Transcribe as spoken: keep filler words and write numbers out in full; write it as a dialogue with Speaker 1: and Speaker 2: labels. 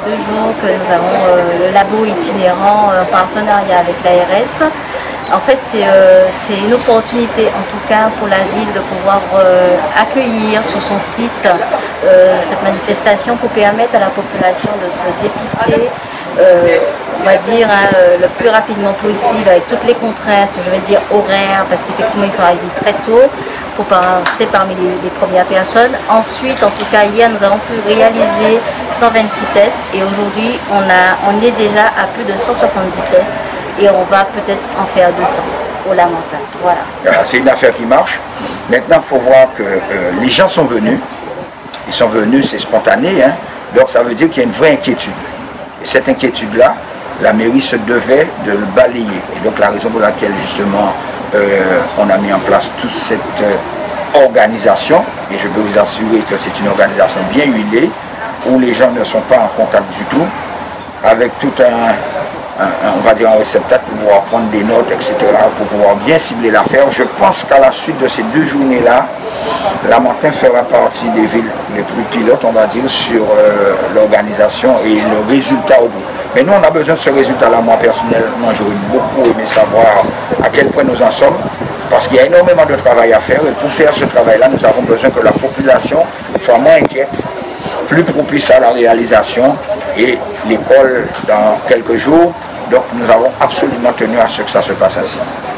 Speaker 1: deux jours que nous avons euh, le labo itinérant en partenariat avec l'A R S. En fait, c'est euh, une opportunité, en tout cas pour la ville, de pouvoir euh, accueillir sur son site euh, cette manifestation pour permettre à la population de se dépister, euh, on va dire, hein, le plus rapidement possible, avec toutes les contraintes, je vais dire horaires, parce qu'effectivement il faut arriver très tôt pour passer parmi les, les premières personnes. Ensuite, en tout cas, hier, nous avons pu réaliser cent vingt-six tests et aujourd'hui, on, on est déjà à plus de cent soixante-dix tests. Et on va peut-être en faire deux cents au Lamentin. Voilà.
Speaker 2: C'est une affaire qui marche. Maintenant, il faut voir que euh, les gens sont venus. Ils sont venus, c'est spontané. Hein? Donc ça veut dire qu'il y a une vraie inquiétude. Et cette inquiétude-là, la mairie se devait de le balayer. Et donc la raison pour laquelle justement euh, on a mis en place toute cette euh, organisation, et je peux vous assurer que c'est une organisation bien huilée, où les gens ne sont pas en contact du tout, avec tout un... Un, un, on va dire un réceptacle pour pouvoir prendre des notes, et cetera, pour pouvoir bien cibler l'affaire. Je pense qu'à la suite de ces deux journées-là, Lamentin fera partie des villes les plus pilotes, on va dire, sur euh, l'organisation et le résultat au bout. Mais nous, on a besoin de ce résultat-là. Moi, personnellement, j'aurais beaucoup aimé savoir à quel point nous en sommes, parce qu'il y a énormément de travail à faire, et pour faire ce travail-là, nous avons besoin que la population soit moins inquiète, plus propice à la réalisation, et l'école dans quelques jours. Donc nous avons absolument tenu à ce que ça se passe ainsi.